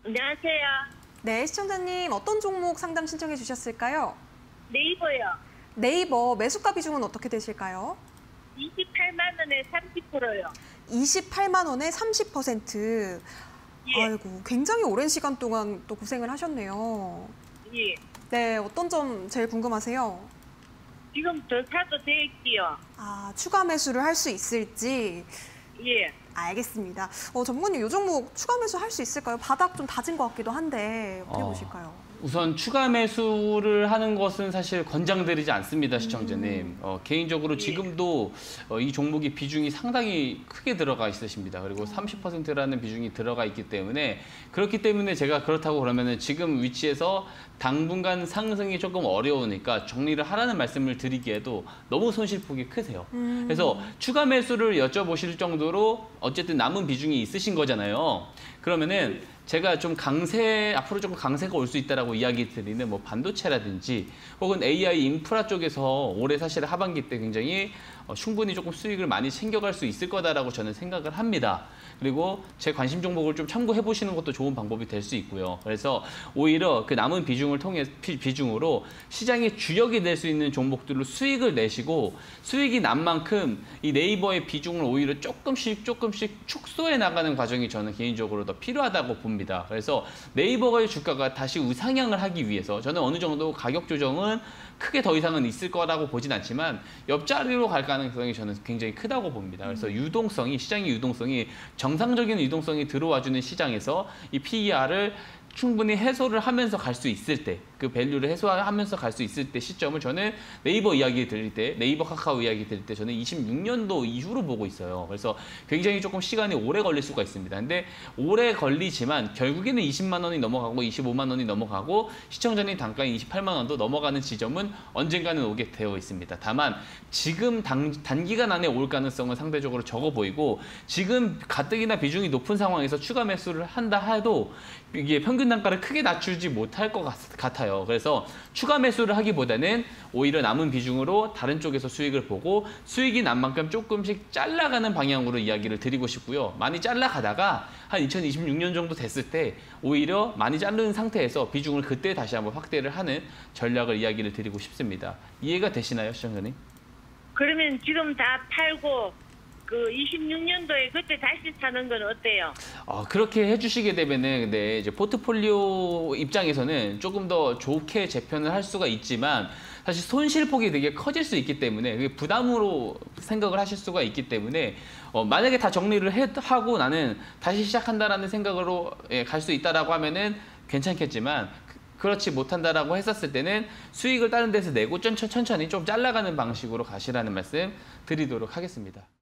안녕하세요. 네, 시청자님 어떤 종목 상담 신청해 주셨을까요? 네이버요. 네이버 매수가 비중은 어떻게 되실까요? 28만 원에 30%요. 28만 원에 30%. 예. 아이고, 굉장히 오랜 시간 동안 또 고생을 하셨네요. 예. 네, 어떤 점 제일 궁금하세요? 지금 더 사도 될지요. 아, 추가 매수를 할 수 있을지. 예. 알겠습니다. 전문가님, 이 종목 추가 매수 할 수 있을까요? 바닥 좀 다진 것 같기도 한데 어떻게 보실까요? 우선 추가 매수를 하는 것은 사실 권장드리지 않습니다, 시청자님. 개인적으로 지금도 이 종목의 비중이 상당히 크게 들어가 있으십니다. 그리고 30%라는 비중이 들어가 있기 때문에 그렇기 때문에 제가 그렇다고 그러면은 지금 위치에서 당분간 상승이 조금 어려우니까 정리를 하라는 말씀을 드리기에도 너무 손실폭이 크세요. 그래서 추가 매수를 여쭤보실 정도로 어쨌든 남은 비중이 있으신 거잖아요. 그러면은 제가 좀 앞으로 조금 강세가 올 수 있다라고 이야기 드리는 뭐 반도체라든지 혹은 AI 인프라 쪽에서 올해 사실 하반기 때 굉장히 충분히 조금 수익을 많이 챙겨갈 수 있을 거다라고 저는 생각을 합니다. 그리고 제 관심 종목을 좀 참고해 보시는 것도 좋은 방법이 될 수 있고요. 그래서 오히려 그 남은 비중으로 시장의 주역이 될 수 있는 종목들로 수익을 내시고 수익이 난 만큼 이 네이버의 비중을 오히려 조금씩 축소해 나가는 과정이 저는 개인적으로 더 필요하다고 봅니다. 그래서 네이버의 주가가 다시 우상향을 하기 위해서 저는 어느 정도 가격 조정은 크게 더 이상은 있을 거라고 보진 않지만 옆자리로 갈 가능성이 저는 굉장히 크다고 봅니다. 그래서 시장의 유동성이 정상적인 유동성이 들어와주는 시장에서 이 PER을 충분히 해소를 하면서 갈 수 있을 때, 그 밸류를 해소하면서 갈 수 있을 때 시점을 저는 네이버 이야기 드릴 때, 네이버 카카오 이야기 드릴 때 저는 26년도 이후로 보고 있어요. 그래서 굉장히 조금 시간이 오래 걸릴 수가 있습니다. 근데 오래 걸리지만 결국에는 20만 원이 넘어가고 25만 원이 넘어가고 시청자님 단가인 28만 원도 넘어가는 지점은 언젠가는 오게 되어 있습니다. 다만 지금 단기간 안에 올 가능성은 상대적으로 적어 보이고 지금 가뜩이나 비중이 높은 상황에서 추가 매수를 한다 해도 이게 평균 단가를 크게 낮추지 못할 것 같아요. 그래서 추가 매수를 하기보다는 오히려 남은 비중으로 다른 쪽에서 수익을 보고 수익이 난 만큼 조금씩 잘라가는 방향으로 이야기를 드리고 싶고요. 많이 잘라가다가 한 2026년 정도 됐을 때 오히려 많이 자른 상태에서 비중을 그때 다시 한번 확대를 하는 전략을 이야기를 드리고 싶습니다. 이해가 되시나요, 시청자님? 그러면 지금 다 팔고 그 26년도에 그때 다시 사는 건 어때요? 그렇게 해주시게 되면은 근데 이제 포트폴리오 입장에서는 조금 더 좋게 재편을 할 수가 있지만 사실 손실폭이 되게 커질 수 있기 때문에 그게 부담으로 생각을 하실 수가 있기 때문에 만약에 다 정리를 하고 나는 다시 시작한다라는 생각으로 갈 수 있다라고 하면은 괜찮겠지만 그렇지 못한다라고 했었을 때는 수익을 다른 데서 내고 천천히 좀 잘라가는 방식으로 가시라는 말씀 드리도록 하겠습니다.